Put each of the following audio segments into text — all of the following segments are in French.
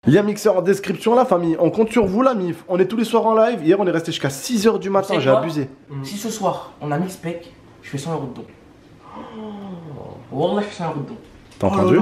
Lien mixeur en description la famille, on compte sur vous la mif, on est tous les soirs en live, hier on est resté jusqu'à 6h du matin, j'ai abusé. Si ce soir on a 1000 specs, je fais 100 € de don. Wallah je fais 100 € de don. T'as entendu?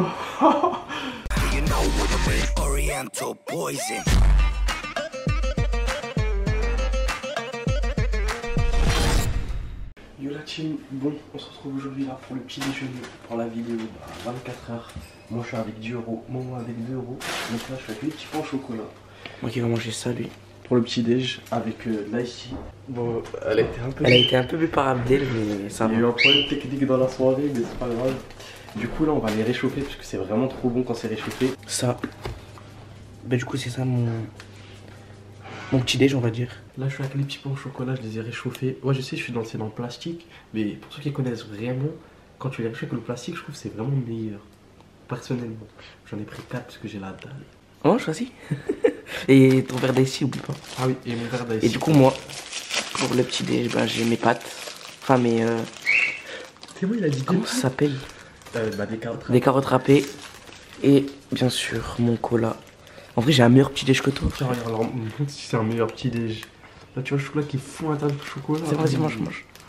Yo la team, bon on se retrouve aujourd'hui là pour le petit déjeuner, pour la vidéo 24h. Moi je suis avec 10 €, Momo avec 2 €. Donc là je fais avec les petits pains au chocolat. Moi qui va manger ça lui. Pour le petit déj avec de l'ice tea. Bon elle a été un peu bu par Abdel mais ça va. Il y a eu un problème technique dans la soirée mais c'est pas grave. Du coup là on va les réchauffer parce que c'est vraiment trop bon quand c'est réchauffé. Ça. Bah du coup c'est ça mon petit déj on va dire. Là je suis avec les petits pains au chocolat, je les ai réchauffés. Ouais je sais je suis dans le plastique. Mais pour ceux qui connaissent vraiment, quand tu les réchauffes avec le plastique je trouve que c'est vraiment meilleur. Personnellement. J'en ai pris 4 parce que j'ai la dalle. Oh choisis. Et ton verre d'ici oublie pas. Ah oui et mon verre d'ici. Et du coup moi, pour le petit déj, bah, j'ai mes pâtes. Enfin mes... C'est bon il a dit comment ça s'appelle des carottes râpées. Des carottes râpées. Et bien sûr mon cola. En vrai j'ai un meilleur petit déj que toi. Tiens regarde alors si c'est un meilleur petit déj. Là tu vois le chocolat qui est fou à l'intérieur du chocolat. C'est vas-y mange.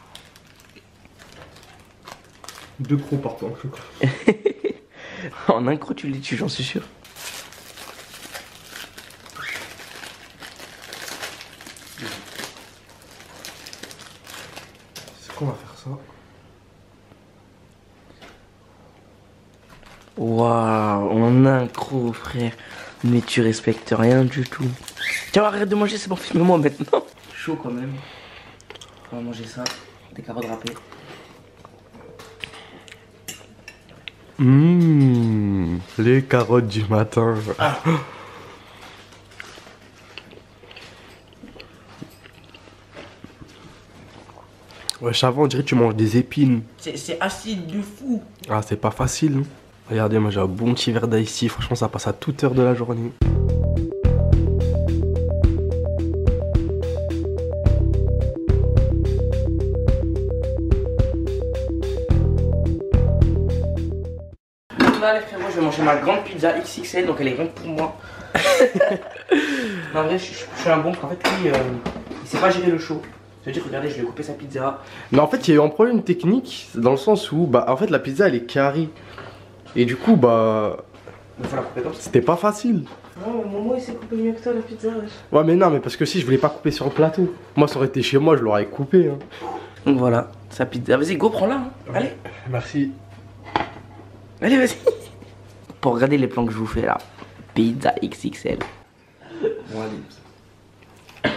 Deux crocs par temps chocolat. En un croc tu les tues j'en suis sûr. C'est qu'on va faire ça. Waouh, on a un croc frère. Mais tu respectes rien du tout. Tiens arrête de manger, c'est bon, filme-moi maintenant. Chaud quand même. On va manger ça, des carottes râpées. Les carottes du matin. Ah. Ouais, avant on dirait que tu manges des épines. C'est acide de fou. Ah, c'est pas facile. Hein. Regardez, moi j'ai un bon petit verre d'ici. Franchement, ça passe à toute heure de la journée. Là les frérots, je vais manger ma grande pizza XXL, donc elle est grande pour moi. Non, en vrai, je suis un bon, en fait, lui, il sait pas gérer le chaud. C'est-à-dire, regardez, je lui ai coupé sa pizza. Mais en fait, il y a eu un problème technique dans le sens où, bah, en fait, la pizza elle est carrée. Et du coup, bah. Il faut la couper comme ça. C'était pas facile. Non, mais Momo il s'est coupé mieux que toi la pizza. Ouais, mais non, mais parce que si je voulais pas couper sur le plateau. Moi, ça aurait été chez moi, je l'aurais coupé. Hein. Donc voilà, sa pizza. Vas-y, go, prends-la. Hein. Allez. Merci. Allez, vas-y. Pour regarder les plans que je vous fais là. Pizza XXL. Bon, allez.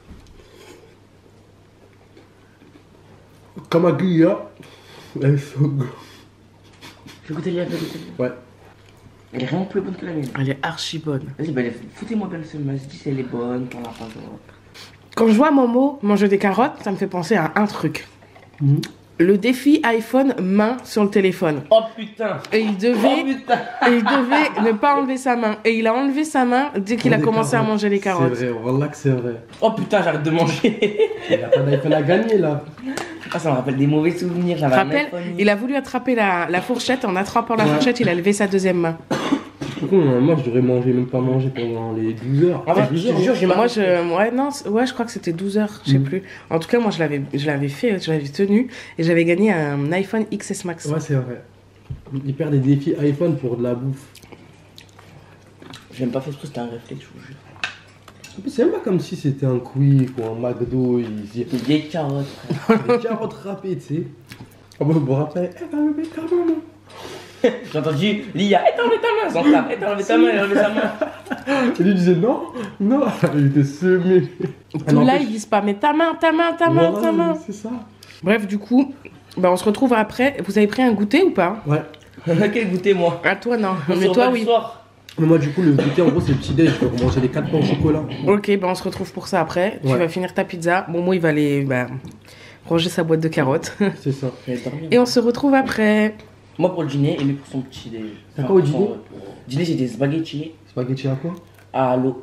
Comme à Guilla. Elle est so good. Je vais goûter les Ouais. Elle est vraiment plus bonne que la mienne. Elle est archi bonne. Vas-y, bah, foutez-moi bien le semence. Dis si elle est bonne, t'en as pas d'autre. Quand je vois Momo manger des carottes, ça me fait penser à un truc. Le défi iPhone main sur le téléphone. Oh putain. Et il devait ne pas enlever sa main. Et il a enlevé sa main dès qu'il a commencé à manger les carottes. C'est vrai, voilà que c'est vrai. Oh putain, j'arrête de manger. Il a pas d'iPhone à gagner là. Ah, ça me rappelle des mauvais souvenirs. Je rappelle, il a voulu attraper la fourchette. En attrapant la fourchette, il a levé sa deuxième main. Du coup, moi je devrais manger, même pas manger pendant les 12 heures. Ah ouais, je te jure, j'ai moi je crois que c'était 12 heures, je sais plus. En tout cas, moi je l'avais fait, je l'avais tenu et j'avais gagné un iPhone XS Max. Ouais, c'est vrai. Il perd des défis iPhone pour de la bouffe. J'ai même pas fait ce truc, c'était un réflexe, je vous jure. En plus, c'est même pas comme si c'était un Quick ou un McDo. Des carottes, frère. Des carottes râpées, tu sais. On me rappelle, elle va lever ta main. J'ai entendu Lia, elle t'a enlevé ta main, Zanta, elle t'a enlevé ta main, elle a enlevé sa main. Et lui disait non, il était semé. Tout là, ils disent pas, mais ta main. C'est ça. Bref, du coup, bah, on se retrouve après. Vous avez pris un goûter ou pas? Ouais. Quel goûter, moi? À toi, non. Mais toi, oui. Mais moi, du coup, le goûter, en gros, c'est le petit déj. Je vais manger les 4 pains au chocolat. Ok, bah, on se retrouve pour ça après. Tu vas finir ta pizza. Momo, il va aller ranger sa boîte de carottes. C'est ça. Et on se retrouve après. Moi pour le dîner et lui pour son petit déj. T'as quoi au dîner? Dîner c'est des spaghettis. Spaghettis à quoi? À l'eau.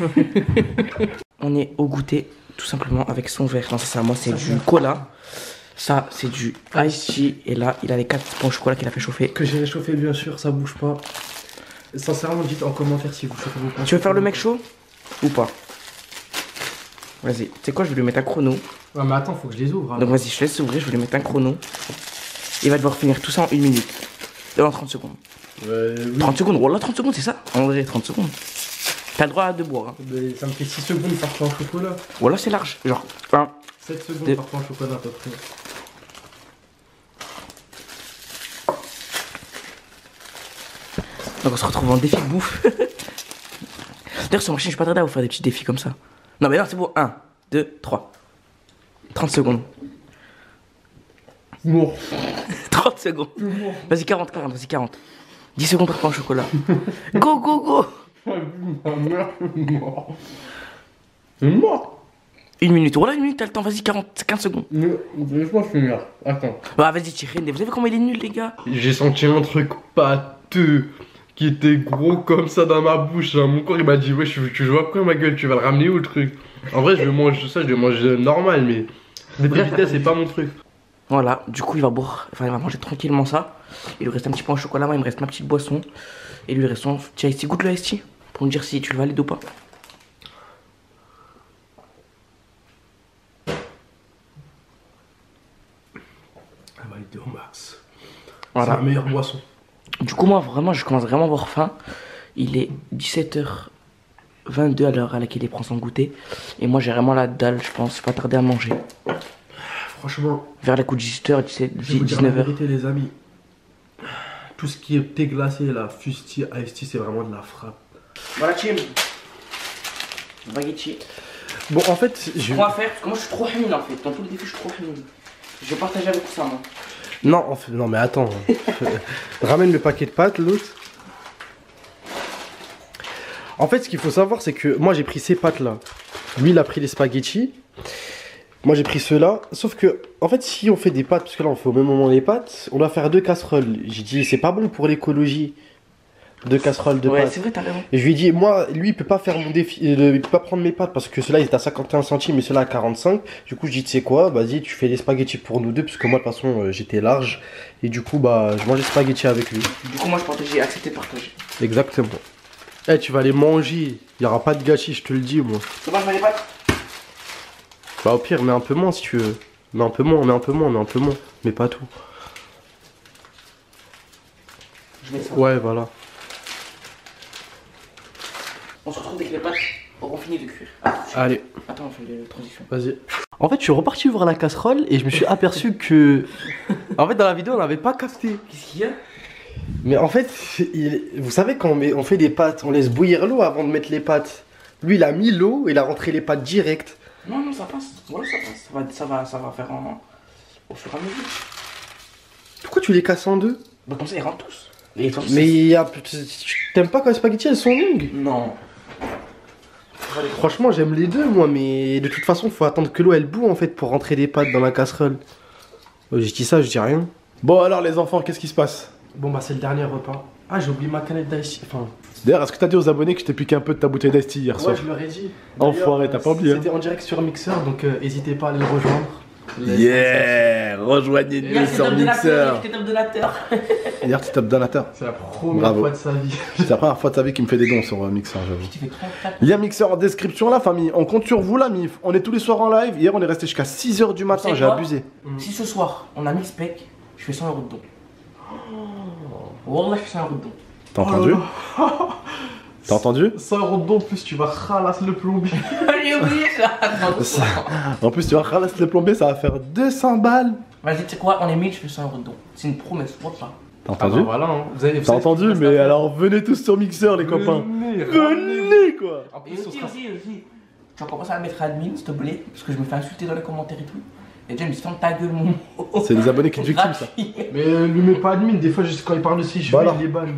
On est au goûter tout simplement avec son verre. Non ça c'est à moi, c'est du cola. Ça c'est du ice tea. Et là il a les 4 pains au chocolat qu'il a fait chauffer. Que j'ai réchauffé bien sûr, ça bouge pas. Sincèrement, dites en commentaire si vous chauffez vos pains. Tu veux faire le mec chaud ou pas? Vas-y, tu sais quoi, je vais lui mettre un chrono. Ouais, mais attends, faut que je les ouvre. Donc vas-y, je laisse s'ouvrir, je vais lui mettre un chrono. Il va devoir finir tout ça en 1 minute. En 30 secondes. Oui. 30 secondes, voilà 30 secondes, c'est ça? En vrai, 30 secondes. T'as le droit de boire. Hein. Mais ça me fait 6 secondes par pain au chocolat. Voilà, c'est large. Genre, 1. 7 secondes par pain au chocolat à peu près. Donc on se retrouve en défi de bouffe. D'ailleurs, sur ma chaîne, je suis pas tardé à vous faire des petits défis comme ça. Non, mais non, c'est bon. 1, 2, 3. 30 secondes. Mort. 30 secondes. Vas-y, 40, vas-y, 40. 10 secondes par pain au chocolat. Go, go, go. Mort. Mort. 1 minute. Voilà, 1 minute, t'as le temps. Vas-y, 40, 15 secondes. Laisse-moi finir. Attends. Bah, vas-y, Thierry. Vous savez comment il est nul, les gars? J'ai senti un truc pâteux qui était gros comme ça dans ma bouche. Hein. Mon corps il m'a dit ouais, tu vois quoi ma gueule, tu vas le ramener où le truc? En vrai je vais manger ça, je vais manger normal, mais des vitesse c'est pas mon truc. Voilà, du coup il va boire, enfin il va manger tranquillement ça. Il lui reste un petit pain au chocolat, moi il me reste ma petite boisson. Et lui reste son petit ice tea. Goûte le ice tea pour me dire si tu le valides ou pas. Elle va être au max. Voilà. C'est la meilleure boisson. Du coup moi vraiment je commence vraiment à avoir faim. Il est 17h22 à l'heure à laquelle il prend son goûter. Et moi j'ai vraiment la dalle, je pense, pas tarder à manger. Franchement, vers la coup de 18h, 19h. La vérité les amis, tout ce qui est thé glacé, la fusti, iced tea, c'est vraiment de la frappe. Voilà Tim. Baguetti. Bon en fait, On va faire, parce que moi je suis trop hamil en fait. Dans tous les défis je suis trop hamil. Je vais partager avec vous ça moi. Non, en fait, non mais attends. Ramène le paquet de pâtes, l'autre. En fait, ce qu'il faut savoir, c'est que moi j'ai pris ces pâtes là. Lui, il a pris les spaghettis. Moi j'ai pris ceux-là. Sauf que, en fait, si on fait des pâtes, parce que là on fait au même moment les pâtes, on doit faire 2 casseroles. J'ai dit, c'est pas bon pour l'écologie. 2 casseroles de ouais, pâtes. c'est vrai, t'as raison. Et je lui ai dit, moi, lui, il peut pas faire mon défi, il peut pas prendre mes pâtes parce que ceux-là, ils étaient à 51 centimes et ceux-là à 45. Du coup, je dis, tu sais quoi, vas-y, tu fais les spaghettis pour nous deux, parce que moi, de toute façon, j'étais large. Et du coup, bah, je mangeais spaghettis avec lui. Du coup, moi, j'ai accepté de partager. Exactement. Eh, tu vas les manger. Il y aura pas de gâchis, je te le dis, moi. C'est bon, je mets les pâtes. Bah, au pire, mets un peu moins si tu veux. Mets un peu moins, mets un peu moins, mets un peu moins. Mais pas tout. Je mets ça. Ouais, voilà. On se retrouve dès que les pâtes auront fini de cuire. Allez. Attends, on fait la transition. Vas-y. En fait, je suis reparti voir la casserole et je me suis aperçu que. En fait, dans la vidéo, on n'avait pas capté. Qu'est-ce qu'il y a? Mais en fait, vous savez, quand on fait des pâtes, on laisse bouillir l'eau avant de mettre les pâtes. Lui, il a mis l'eau et il a rentré les pâtes direct. Non, non, ça passe. Voilà, ça passe. Ça va faire au fur et à mesure. Pourquoi tu les casses en deux? Bah, comme ça, ils rentrent tous. Mais t'aimes pas quand les spaghettis elles sont longues? Non. Franchement, j'aime les deux, moi, mais de toute façon, faut attendre que l'eau elle bout en fait pour rentrer des pâtes dans la casserole. Je dis ça, je dis rien. Bon alors les enfants, qu'est-ce qui se passe? Bon bah c'est le dernier repas. Ah, j'ai oublié ma canette d'ice. Enfin. D'ailleurs, est-ce que t'as dit aux abonnés que je t'ai piqué un peu de ta bouteille d'ice hier soir? Ouais, je leur ai dit. Enfoiré, t'as pas oublié. C'était en direct sur Mixer, donc n'hésitez pas à aller le rejoindre. Yeah, rejoignez-nous sur Mixer. J'étais top donateur. Hier, tu tapes donateur. C'est la première fois de sa vie. C'est la première fois de sa vie qu'il me fait des dons sur Mixer, j'avoue. Lien Mixer en description, la famille. On compte sur vous, la MIF. On est tous les soirs en live. Hier, on est resté jusqu'à 6h du matin. J'ai abusé. Si ce soir, on a 1000 specs, je fais 100 € de don. Wallah, je fais 100 € de don. T'as entendu? T'as entendu? 100 € de don, plus tu vas ralasser le plombier. J'ai oublié ça. En plus, tu vas ralasser le plombier, ça va faire 200 balles. Vas-y, tu sais quoi, on est 1000, je fais 100 € de don. C'est une promesse, vois pas. T'as entendu? Voilà, hein. T'as entendu? Mais alors, venez tous sur Mixer, les copains. Venez, quoi. En plus, Et aussi, tu vas commencer à mettre admin, s'il te plaît, parce que je me fais insulter dans les commentaires et tout. Et déjà, il me dit, ferme ta gueule, mon. C'est les abonnés qui te victiment, ça. Mais lui mets pas admin, des fois, juste quand il parle de ses cheveux, Voilà. il les banne.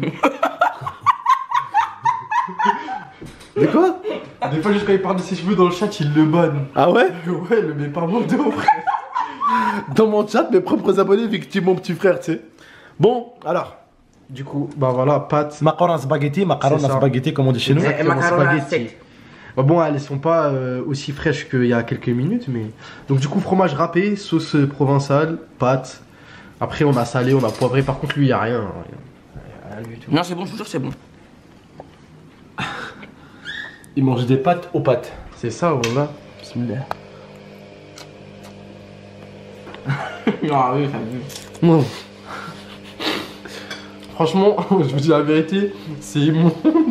De quoi? Des fois, juste quand il parle de ses cheveux dans le chat, il le banne. Ah ouais? Ouais, le met pas mon dos, frère. Dans mon chat, mes propres abonnés victimes mon petit frère, tu sais. Bon, alors. Du coup, bah voilà, pâtes. Macaron spaghetti, C'est ça. spaghetti, comme on dit chez nous. Exactement, macarons à spaghetti. sec. Bah bon, elles sont pas aussi fraîches qu'il y a quelques minutes, mais. Donc, du coup, fromage râpé, sauce provençale, pâtes. Après, on a salé, on a poivré. Par contre, lui, il y a rien. Rien du tout. Non, c'est bon, je vous jure, c'est bon. Il mange des pâtes aux pâtes. C'est ça, voilà. Bismillah. Ah oui, ça vu. Non. Franchement, je vous dis la vérité, c'est immonde.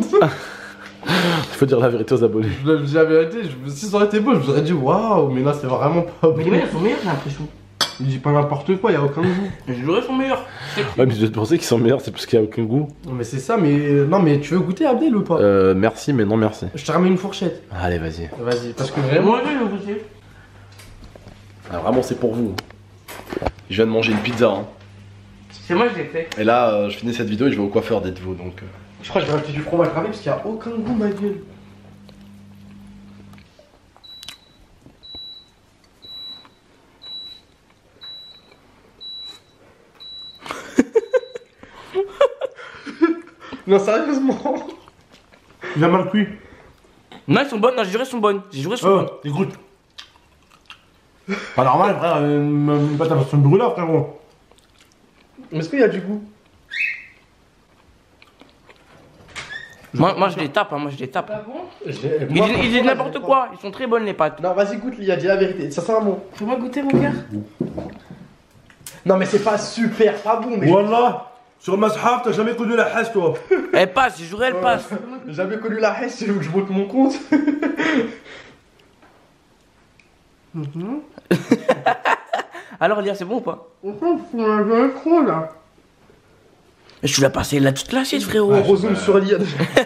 Il faut dire la vérité aux abonnés. Je vous dis la vérité, si ça aurait été beau, je vous aurais dit waouh, mais là c'est vraiment pas bon. Mais les meilleurs sont meilleurs, j'ai l'impression. Il dit pas n'importe quoi, y a aucun goût. Les joueurs sont meilleurs. Ouais, mais je pensais qu'ils sont meilleurs, c'est parce qu'il n'y a aucun goût. Non, mais c'est ça, mais. Non, mais tu veux goûter Abdel ou pas? Merci, mais non merci. Je te ramène une fourchette. Allez, vas-y. Vas-y, parce que vraiment. Moi, je vous sais. Ah, vraiment, c'est pour vous. Je viens de manger une pizza. Hein. C'est moi, je l'ai fait. Et là, je finis cette vidéo et je vais au coiffeur d'être vous donc. Je crois que je vais rajouter du fromage gravé parce qu'il n'y a aucun goût, ma gueule. Non, sérieusement. Il a mal cuit. Non, elles sont bonnes, non, j'ai juré, elles sont bonnes. J'ai juré, elles sont bonnes. Écoute. Pas normal, frère. Une pâte à façon de brûleur, frérot. Mais est-ce qu'il y a du goût? Moi, je les tape, hein, moi, je les tape. Pas bon? Ils disent n'importe quoi, ils sont très bonnes, les pâtes. Non, vas-y, goûte, Lia, dis la vérité. Ça sent un mot. Fais-moi goûter, mon cœur. Non, mais c'est pas super, pas bon, mais. Wallah, sur ma shaf, t'as jamais connu la hache, toi. Elle passe, j'ai juré, elle passe. J'ai jamais connu la haine, c'est où que je monte mon compte. Alors, Lia, c'est bon ou pas? Trop là. Tu l'as passé là toute l'assiette, frérot. Gros zoom sur Lia.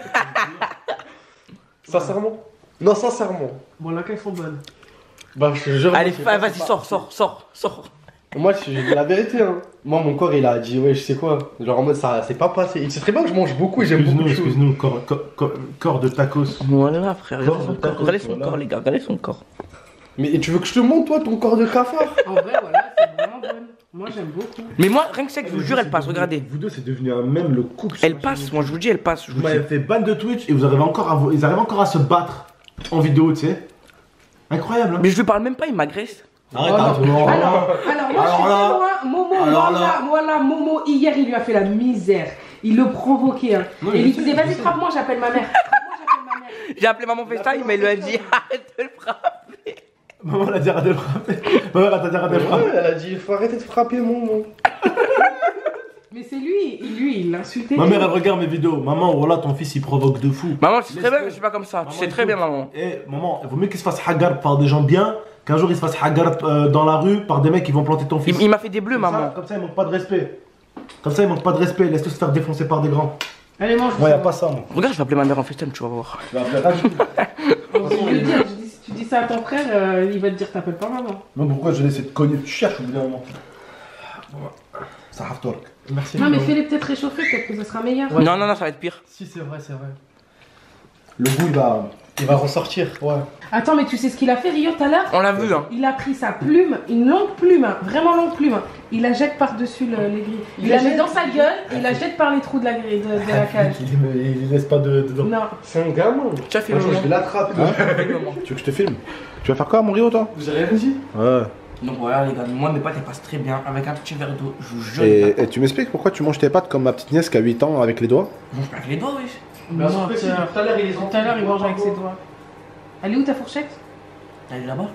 Sincèrement? Non, sincèrement. Bon, là, qu'elles sont bonnes. Bah, je te jure. Allez, moi, c'est vas-y, pas- sors. Moi, j'ai dit la vérité, hein. Moi, mon corps, il a dit, ouais, je sais quoi. Genre en mode, ça, c'est pas passé. Il sait très bien que je mange beaucoup et j'aime beaucoup de choses. Excuse-nous, corps de tacos. Voilà, frère, regardez son Corps, corps, regardez son voilà. corps, les gars, regardez son corps. Mais et tu veux que je te montre, toi, ton corps de cafard? En vrai, voilà, c'est vraiment bonne. Moi, j'aime beaucoup. Mais moi, rien que ça, je vous jure, elle passe, regardez. Vous deux, c'est devenu un même le couple. Elle passe, moi, je vous dis, elle passe. Je Vous vous m'avez dis. fait ban de Twitch et vous arrivez encore à ils arrivent encore à se battre en vidéo, tu sais. Incroyable, hein. Mais je lui parle même pas, il m'agresse. Arrête, Oh, arrête, non. non. Alors, moi, Alors je suis là- témoin. Momo, alors moi là, Momo, hier, il lui a fait la misère. Il le provoquait. Hein. Non, Et je il lui sais, disait, je vas-y, sais. frappe-moi, j'appelle ma mère. Frappe-moi, j'appelle ma mère. J'ai appelé maman FaceTime, mais elle lui a dit arrête de le frapper. Maman l'a dit arrête de frapper. Maman l'a dit arrête de frapper. Ouais, elle a dit, il faut arrêter de frapper mon. Mais c'est lui, il l'insultait. Ma mère, elle regarde mes vidéos. Maman, voilà, ton fils, il provoque de fou. Maman, tu sais très bien que je suis pas comme ça. Tu Maman, sais très bien, maman. Eh, maman, il vaut mieux qu'il se fasse hagar par des gens bien qu'un jour il se fasse hagar dans la rue par des mecs qui vont planter ton fils. Il m'a fait des bleus, maman. Comme ça, il manque pas de respect. Comme ça, il manque pas de respect. Laisse-le se faire défoncer par des grands. Allez, mange. Moi, y a pas ça, moi. Regarde, je vais appeler ma mère en FaceTime, tu vas voir. Tu vas appeler Rachid. Je vais le dire, si tu dis ça à ton frère, il va te dire t'appelles pas maman. Non, pourquoi je vais essayer de cogner? Tu cherches au bout d'un moment. Ça haftork. Merci. Non, mais fais-les peut-être réchauffer, peut-être que ça sera meilleur. Ouais. Non, ça va être pire. Si, c'est vrai, c'est vrai. Le goût, Il va ressortir, ouais. Attends, mais tu sais ce qu'il a fait, Rio, tout à l'heure? On l'a vu, hein. Il a pris sa plume, une longue plume, hein, vraiment longue plume. Hein. Il la jette par-dessus les grilles. Il la met dans sa gueule et il la jette par les trous de la grille, de la cage. Il laisse pas dedans. Non. C'est un gamin. Tu as fait Un le jour, je vais moment. l'attraper. Tu veux que je te filme? Tu vas faire quoi, mon Rio, toi? Vous avez rien dit? Ouais. Donc voilà, les gars, moi, mes pâtes, elles passent très bien. Avec un petit verre d'eau, je vous jure. les gars. Et tu m'expliques pourquoi tu manges tes pâtes comme ma petite nièce qui a 8 ans avec les doigts? Je mange pas avec les doigts, wesh. Mais Non, tout à l'heure, il est tout à l'heure, il mange avec ses doigts. Elle est où ta fourchette? Elle est là-bas.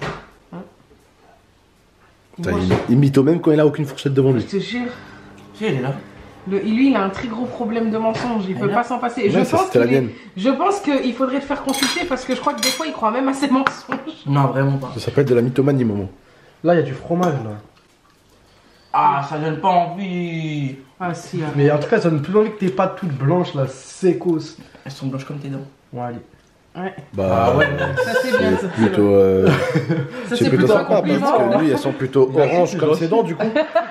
Putain, il mytho même quand il a aucune fourchette devant Je lui. te jure. Si, elle est là. Lui, il a un très gros problème de mensonge. Il peut Elle a- pas s'en passer. Ouais, ça, c'était la mienne. Je pense qu'il faudrait te faire consulter parce que je crois que des fois, il croit même à ses mensonges. Non, vraiment pas. Ça s'appelle de la mythomanie, maman. Là, il y a du fromage, là. Ah, ça donne pas envie. Ah si. Mais en tout cas, ça donne plus envie que tes pâtes toutes blanches, là, sécos. Elles sont blanches comme tes dents. Bon, allez. Ouais. Bah, ouais. Ça c'est bien. Ça, c'est plutôt. Ça, C'est plutôt un sympa parce compliment. que lui, elles sont plutôt Il a oranges plus comme gentil. ses dents, du coup.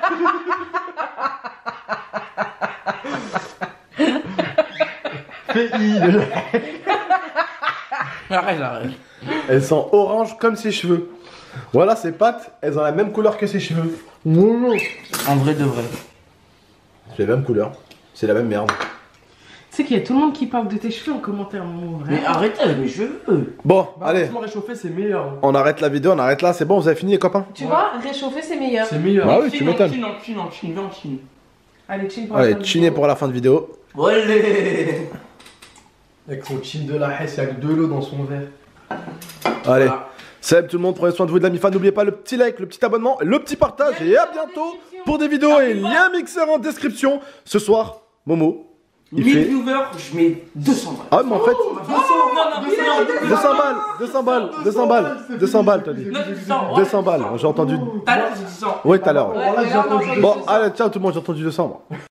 Arrête. Elles sont oranges comme ses cheveux. Voilà, ses pattes, elles ont la même couleur que ses cheveux. En vrai de vrai. C'est la même couleur. C'est la même merde. Tu sais qu'il y a tout le monde qui parle de tes cheveux en commentaire, mon vrai. Mais arrêtez avec mes cheveux. Bon, Bah, allez, franchement, réchauffer, c'est meilleur. on arrête la vidéo, on arrête là. C'est bon, vous avez fini, les copains? Tu vois, réchauffer c'est meilleur. C'est meilleur. Bah oui, tu Chine, m'étonnes. Chine, viens en Chine. Allez, chill pour la fin Allez, de chiner vidéo. pour la fin de vidéo. Allez. Avec son chill de la Hesse, il y a que de l'eau dans son verre. Allez. Voilà. Salut tout le monde, prenez soin de vous et de la MIFA. N'oubliez pas le petit like, le petit abonnement, le petit partage. Et à bientôt pour des vidéos et lien mixeur en description. Ce soir, Momo, il 1000 fait... viewers, je mets 200 balles. Ah mais en fait, 200 200 balles, t'as dit. 200 balles, j'ai entendu. Tout à l'heure, j'ai dit 100. Oui, tout à l'heure. Ouais, Bon, allez, ciao tout le monde, j'ai entendu 200 moi.